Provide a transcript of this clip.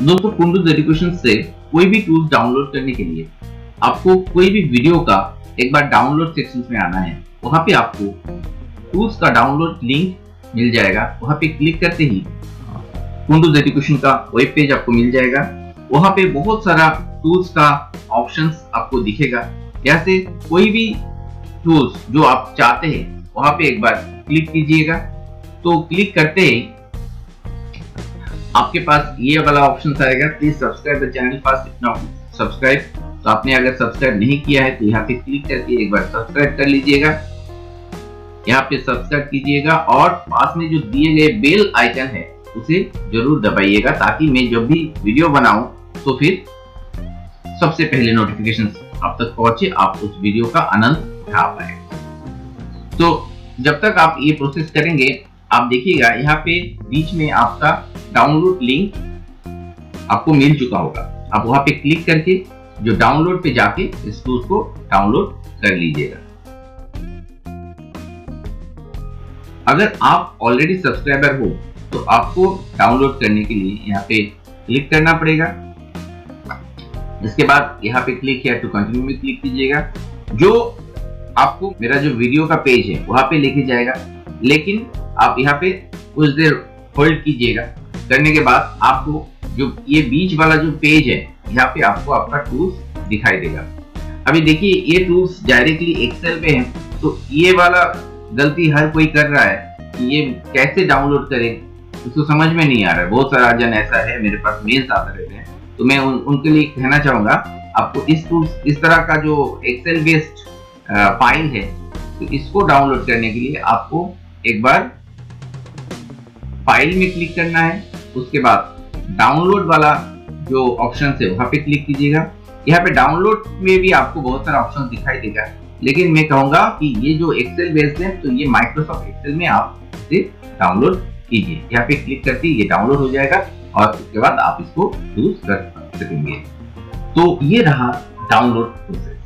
दोस्तों कुंडूज एजुकेशन से कोई भी टूल्स डाउनलोड करने के लिए आपको कोई भी वीडियो का एक बार डाउनलोड सेक्शन में आना है। वहां पे आपको टूल्स का डाउनलोड लिंक मिल जाएगा। वहां पे क्लिक करते ही कुंडूज एजुकेशन का वेब पेज आपको मिल जाएगा। वहां पे बहुत सारा टूल्स का ऑप्शंस आपको दिखेगा। यहाँ से कोई भी टूल्स जो आप चाहते हैं वहां पे एक बार क्लिक कीजिएगा। तो क्लिक करते ही आपके पास ये वाला ऑप्शन आएगा, please subscribe the channel fast if not subscribe. तो आपने अगर सब्सक्राइब नहीं किया है तो यहाँ पे क्लिक करके एक बार सब्सक्राइब कर लीजिएगा। यहाँ पे सब्सक्राइब कीजिएगा और पास में जो दिए गए बेल आइकन है उसे जरूर दबाइएगा, ताकि मैं जब भी वीडियो बनाऊं तो फिर सबसे पहले नोटिफिकेशन आप तक पहुंचे, आप उस वीडियो का आनंद उठा पाए। तो जब तक आप ये प्रोसेस करेंगे, आप देखिएगा यहाँ पे बीच में आपका डाउनलोड लिंक आपको मिल चुका होगा। आप वहां पे क्लिक करके जो डाउनलोड पे जाके इस टूल्स को डाउनलोड कर लीजिएगा। अगर आप ऑलरेडी सब्सक्राइबर हो तो आपको डाउनलोड करने के लिए यहाँ पे क्लिक करना पड़ेगा। इसके बाद यहाँ पे क्लिक किया टू कंटिन्यू में क्लिक कीजिएगा। जो आपको मेरा जो वीडियो का पेज है वहां पे लेके जाएगा, लेकिन आप यहाँ पे कुछ देर होल्ड कीजिएगा। करने के बाद आपको जो ये बीच वाला जो पेज है यहाँ पे आपको आपका टूल्स दिखाई देगा। अभी देखिए ये टूल्स डायरेक्टली एक्सेल पे है, तो ये वाला गलती हर कोई कर रहा है कि ये कैसे डाउनलोड करें, उसको समझ में नहीं आ रहा है। बहुत सारा जन ऐसा है, मेरे पास मेल्स आते रहते हैं। तो मैं उनके लिए कहना चाहूंगा, आपको इस तरह का जो एक्सेल बेस्ड फाइल है, तो इसको डाउनलोड करने के लिए आपको एक बार फाइल में क्लिक करना है। उसके बाद डाउनलोड वाला जो ऑप्शन है वहां पे क्लिक कीजिएगा। यहाँ पे डाउनलोड में भी आपको बहुत सारा ऑप्शन दिखाई देगा, लेकिन मैं कहूंगा कि ये जो एक्सेल बेस्ड है तो ये माइक्रोसॉफ्ट एक्सेल में आप इसे डाउनलोड कीजिए। यहाँ पे क्लिक करके ये डाउनलोड हो जाएगा और उसके बाद आप इसको यूज कर सकेंगे। तो ये रहा डाउनलोड प्रोसेस।